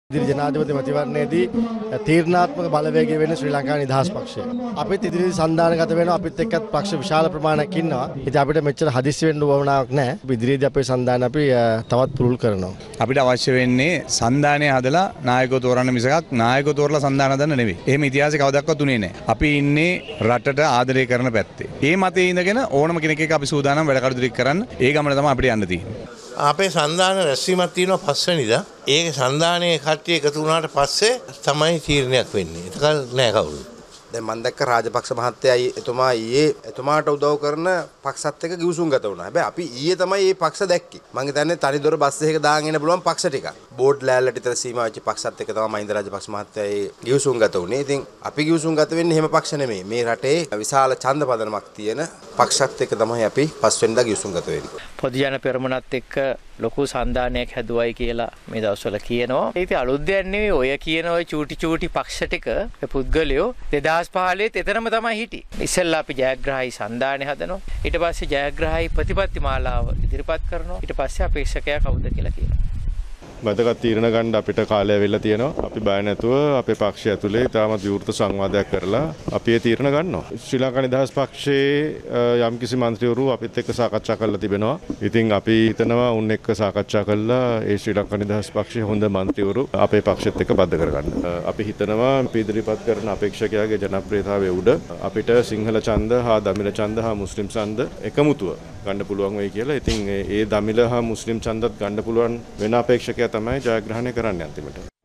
ඉදිරි ජනාධිපති මැතිවරණයේදී තීරණාත්මක බලවේගය වෙන්නේ ශ්‍රී ලංකා නිදහස් පක්ෂය. අපිත් ඉදිරි සන්දානගත වෙනවා. අපිත් එක්කත් පක්ෂ විශාල ප්‍රමාණයක් ඉන්නවා. ඉතින් අපිට මෙච්චර හදිස්සි වෙන්න උවමනාවක් නැහැ. ඉදිරියේදී අපේ සන්දාන අපි තවත් පුළුල් කරනවා. අපිට අවශ්‍ය වෙන්නේ සන්දානය හදලා නායකව තෝරන්න මිසක් නායකව තෝරලා සන්දාන හදන්න නෙවෙයි. එහෙම ඉතිහාසෙ කවදාවත් උනේ නැහැ. අපි ඉන්නේ රටට ආදරය කරන පැත්තේ. මේ මතේ ඉඳගෙන ඕනම කෙනෙක් එක්ක අපි සූදානම් වැඩ කටයුතු ටික කරන්න. ඒ ගමන තමයි අපිට යන්න තියෙන්නේ. අපේ සන්දාන රැස්වීමක් තියෙනවා 5 වෙනිදා. ඒක සන්දානයේ කට්ටිය එකතු වුණාට පස්සේ තමයි තීරණයක් වෙන්නේ. ඒකල් නෑ කවුරු. දැන් මම දැක්ක රාජපක්ෂ මහත්තයා එතුමා ඊයේ එතුමාට උදව් කරන පක්ෂත් එක්ක ගිවිසුම් ගත වුණා. හැබැයි අපි ඊයේ තමයි මේ පක්ෂ දැක්කේ. මම හිතන්නේ තනිදොර බස් එකක දාගෙන එන්න පුළුවන් පක්ෂ ටික. බෝඩ් ලෑල්ලට විතර සීමා වෙච්ච පක්ෂත් එක්ක තමයි මහින්ද රාජපක්ෂ මහත්තයා ඒ ගිවිසුම් ගත වුණේ. ඉතින් අපි ගිවිසුම් ගත වෙන්නේ එහෙම පක්ෂ නෙමෙයි. මේ රටේ විශාල ඡන්ද පදනමක් තියෙන පක්ෂත් එක්ක තමයි අපි 5 වෙනිදා ගිවිසුම් ගත වෙන්නේ. පොදු ජන පෙරමුණත් එක්ක ලොකු සන්දානයක් හැදුවයි කියලා මේ දවස්වල කියනවා. ඒක අලුත් දෙයක් නෙවෙයි. ඔය කියන ඔය චූටි පක්ෂ ටික පුද්ගලයෝ 2015 එතනම තමයි හිටියේ. ඉස්සෙල්ලා අපි ජයග්‍රාහී සන්දානය හදනවා. ඊට පස්සේ ජයග්‍රාහී ප්‍රතිපත්ති මාලාව ඉදිරිපත් කරනවා. ඊට පස්සේ අපේක්ෂකයා කවුද කියලා කියනවා. වැදගත් තීරණ ගන්න අපිට කාලය වෙලා තියෙනවා. අපි බය නැතුව අපේ පක්ෂය ඇතුලේ තාමත් විවෘත සංවාදයක් කරලා අපි ඒ තීරණ ගන්නවා. ශ්‍රී ලංකා නිදහස් පක්ෂයේ යම්කිසි മന്ത്രിවරු අපිත් එක්ක සාකච්ඡා කරලා තිබෙනවා. ඉතින් අපි හිතනවා උන් එක්ක සාකච්ඡා කළා ඒ ශ්‍රී ලංකා නිදහස් පක්ෂයේ හොඳ മന്ത്രിවරු අපේ පක්ෂෙත් එක්ක බද්ධ කරගන්න. අපි හිතනවා ඉදිරිපත් කරන අපේක්ෂකයාගේ ජනප්‍රියතාවය උඩ අපිට සිංහල ඡන්ද හා දමිළ ඡන්ද හා මුස්ලිම් ඡන්ද එකමුතුව ගන්න පුළුවන් වෙයි කියලා. ඉතින් ඒ දමිළ හා මුස්ලිම් ඡන්දත් ගන්න පුළුවන් වෙන අපේක්ෂකයා තමයි ජයග්‍රහණය කරන්නේ අන්තිමට.